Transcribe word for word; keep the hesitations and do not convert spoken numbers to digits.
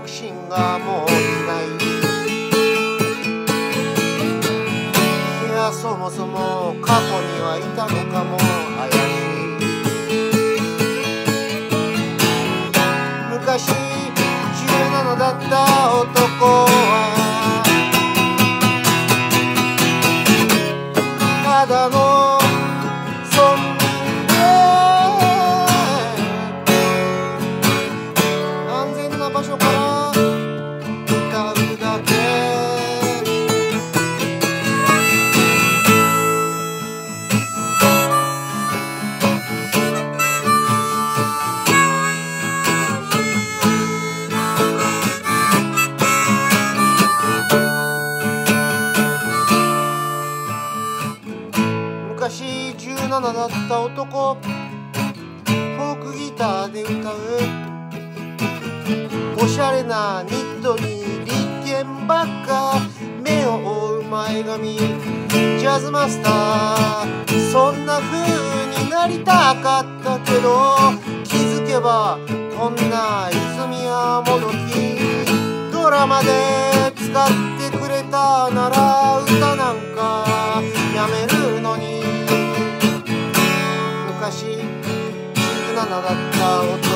好奇心がもうない。いやそもそも過去にはいたのかも怪しい。昔じゅうななだった男はただの村民で安全な場所から歌うだけ。昔じゅうななだった男、フォークギターで歌うおしゃれなニットに立憲ばっか、目を覆う前髪、ジャズマスター。そんな風になりたかったけど、気づけばこんな泉やもどき。ドラマで使ってくれたなら歌なんかやめるのに。昔じゅうななだった男